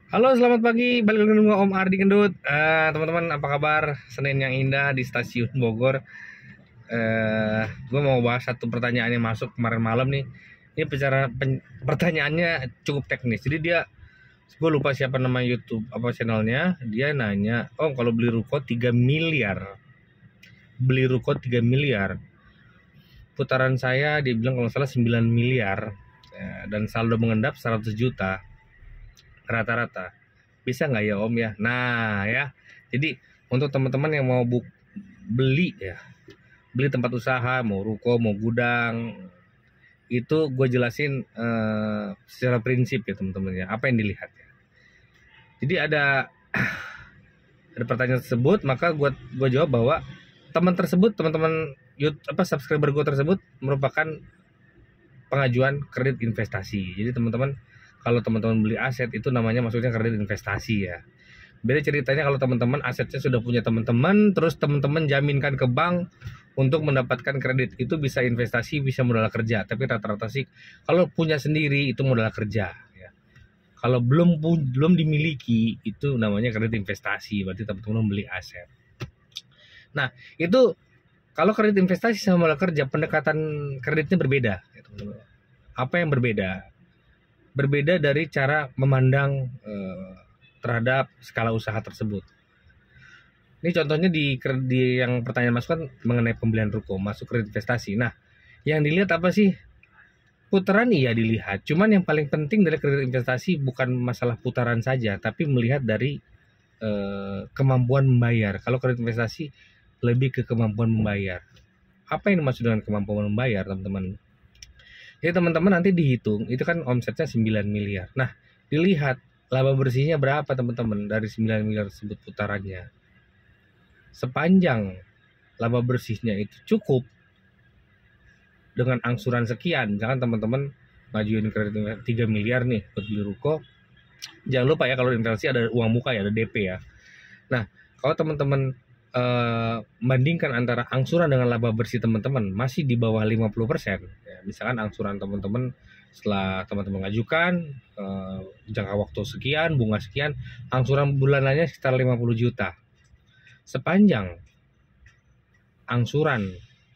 Halo, selamat pagi. Balik lagi dengan Om Ardi Gendut. Teman-teman, apa kabar? Senin yang indah di stasiun Bogor. Gue mau bahas satu pertanyaan yang masuk kemarin malam nih. Ini pertanyaannya cukup teknis. Jadi gue lupa siapa nama YouTube apa channelnya. Dia nanya, kalau beli ruko 3 miliar. Beli ruko 3 miliar. Putaran saya dia bilang kalau salah 9 miliar. Dan saldo mengendap 100 juta. Rata-rata bisa nggak ya Om ya? Nah ya, jadi untuk teman-teman yang mau beli tempat usaha, mau ruko, mau gudang, itu gue jelasin secara prinsip ya teman-teman ya, apa yang dilihat ya. Jadi ada pertanyaan tersebut, maka gue jawab bahwa teman-teman subscriber gue tersebut merupakan pengajuan kredit investasi. Jadi teman-teman, kalau teman-teman beli aset itu namanya maksudnya kredit investasi ya. Beda ceritanya kalau teman-teman asetnya sudah punya teman-teman, terus teman-teman jaminkan ke bank untuk mendapatkan kredit. Itu bisa investasi, bisa modal kerja. Tapi rata-rata sih kalau punya sendiri itu modal kerja ya. Kalau belum dimiliki itu namanya kredit investasi, berarti teman-teman beli aset. Nah, itu kalau kredit investasi sama modal kerja, pendekatan kreditnya berbeda ya, teman-teman. Apa yang berbeda? Berbeda dari cara memandang terhadap skala usaha tersebut. Ini contohnya di yang pertanyaan masuk kan mengenai pembelian ruko, masuk kredit investasi. Nah, yang dilihat apa sih? Putaran iya dilihat. Cuman yang paling penting dari kredit investasi bukan masalah putaran saja, tapi melihat dari kemampuan membayar. Kalau kredit investasi lebih ke kemampuan membayar. Apa yang dimaksud dengan kemampuan membayar, teman-teman? Jadi teman-teman nanti dihitung, itu kan omsetnya 9 miliar. Nah, dilihat laba bersihnya berapa teman-teman dari 9 miliar tersebut putarannya. Sepanjang laba bersihnya itu cukup dengan angsuran sekian, misalkan teman-teman ngajuin kredit 3 miliar nih buat beli ruko, jangan lupa ya kalau investasi ada uang muka ya, ada DP ya. Nah, kalau teman-teman bandingkan antara angsuran dengan laba bersih teman-teman masih di bawah 50%. Ya, misalkan angsuran teman-teman setelah teman-teman mengajukan jangka waktu sekian, bunga sekian, angsuran bulanannya sekitar 50 juta. Sepanjang angsuran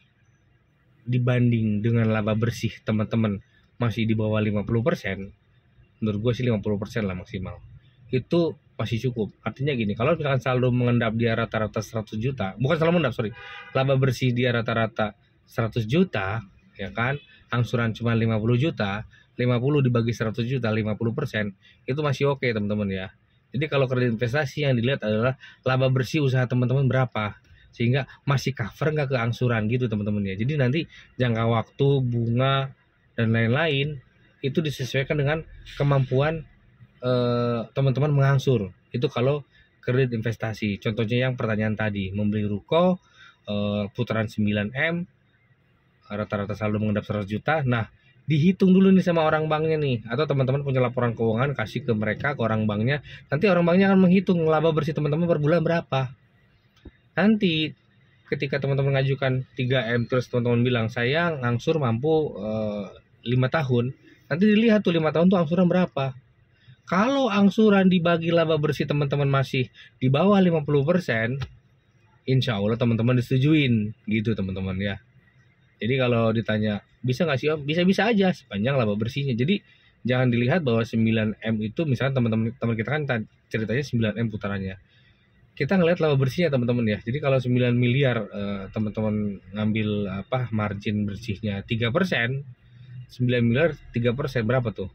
dibanding dengan laba bersih teman-teman masih di bawah 50%, menurut gue sih 50% lah maksimal. Itu masih cukup. Artinya gini, kalau misalkan saldo mengendap di rata-rata 100 juta, bukan saldo mengendap, laba bersih di rata-rata 100 juta, ya kan, angsuran cuma 50 juta, 50 dibagi 100 juta, 50%, itu masih oke teman-teman ya. Jadi kalau kredit investasi yang dilihat adalah laba bersih usaha teman-teman berapa, sehingga masih cover nggak ke angsuran gitu teman-teman ya. Jadi nanti jangka waktu, bunga, dan lain-lain, itu disesuaikan dengan kemampuan teman-teman mengangsur. Itu kalau kredit investasi. Contohnya yang pertanyaan tadi, membeli ruko putaran 9M, rata-rata saldo mengendap 100 juta. Nah, dihitung dulu nih sama orang banknya nih, atau teman-teman punya laporan keuangan, kasih ke mereka, ke orang banknya. Nanti orang banknya akan menghitung laba bersih teman-teman per bulan berapa. Nanti ketika teman-teman mengajukan 3M, terus teman-teman bilang saya ngangsur mampu 5 tahun, nanti dilihat tuh 5 tahun tuh angsuran berapa. Kalau angsuran dibagi laba bersih teman-teman masih di bawah 50%, insya Allah teman-teman disetujuin gitu teman-teman ya. Jadi kalau ditanya bisa nggak sih Om? Bisa-bisa aja sepanjang laba bersihnya. Jadi jangan dilihat bahwa 9M itu misalnya teman-teman kita kan ceritanya 9M putarannya. Kita ngelihat laba bersihnya teman-teman ya. Jadi kalau 9 miliar teman-teman ngambil margin bersihnya 3%, 9 miliar 3% berapa tuh?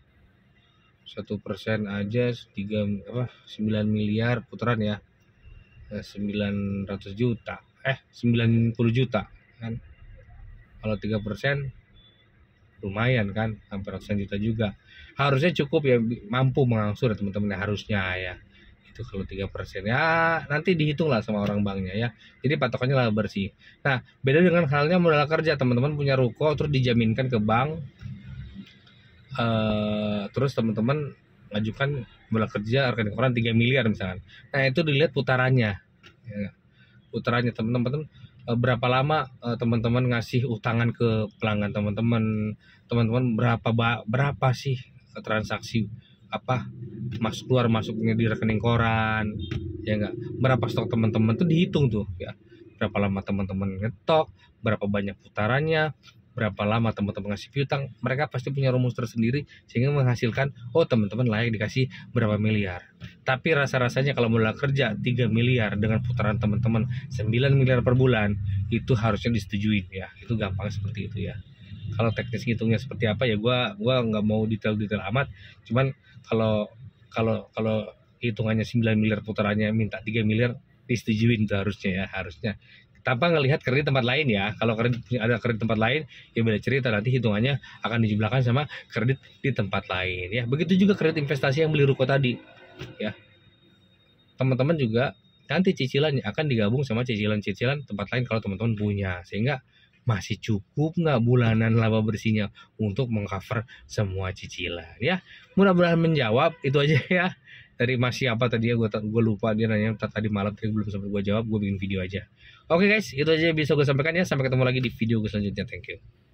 1% aja 9 miliar putaran ya, 900 juta 90 juta kan. Kalau 3% lumayan kan, hampir ratusan juta juga. Harusnya cukup ya, mampu mengangsur ya teman-teman ya, harusnya ya. Itu kalau 3% ya nanti dihitung lah sama orang banknya ya. Jadi patokannya laba bersih. Nah, beda dengan halnya modal kerja. Teman-teman punya ruko terus dijaminkan ke bank, terus teman-teman ngajukan modal kerja rekening koran 3 miliar misalkan. Nah, itu dilihat putarannya ya. Putarannya teman-teman berapa lama teman-teman ngasih utangan ke pelanggan teman-teman berapa sih transaksi masuknya di rekening koran, ya enggak, berapa stok teman-teman tuh dihitung tuh ya, berapa lama teman-teman ngetok, berapa banyak putarannya, berapa lama teman-teman ngasih piutang. Mereka pasti punya rumus tersendiri sehingga menghasilkan, oh teman-teman layak dikasih berapa miliar. Tapi rasa-rasanya kalau modal kerja 3 miliar dengan putaran teman-teman 9 miliar per bulan, itu harusnya disetujui ya. Itu gampang seperti itu ya. Kalau teknis ngitungnya seperti apa ya gua nggak mau detail-detail amat. Cuman kalau kalau hitungannya 9 miliar putarannya minta 3 miliar, disetujuin itu harusnya ya, harusnya. Tanpa ngelihat kredit tempat lain ya. Kalau ada kredit tempat lain ya beda cerita, nanti hitungannya akan dijumlahkan sama kredit di tempat lain ya. Begitu juga kredit investasi yang beli ruko tadi ya. Teman-teman juga nanti cicilannya akan digabung sama cicilan-cicilan tempat lain kalau teman-teman punya, sehingga masih cukup nggak bulanan laba bersihnya untuk mengcover semua cicilan ya. Mudah-mudahan menjawab. Itu aja ya dari Mas siapa tadi ya, gue lupa, dia nanya tadi malam, tadi belum sempat gue jawab, gue bikin video aja. Oke guys, itu aja yang bisa gue sampaikan ya. Sampai ketemu lagi di video gue selanjutnya. Thank you.